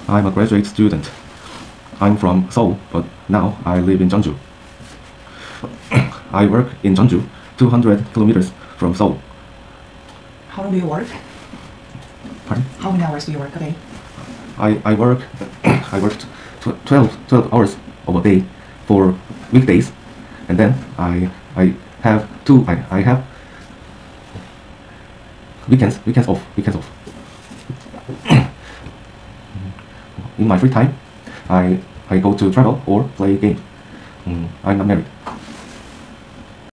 I'm a graduate student. I'm from Seoul, but now I live in Jeonju. I work in Jeonju, 200 kilometers from Seoul. How long do you work? Pardon? How many hours do you work a day? I work 12 hours of a day for weekdays, and then I have weekends off. In my free time, I go to travel or play game. I'm not married.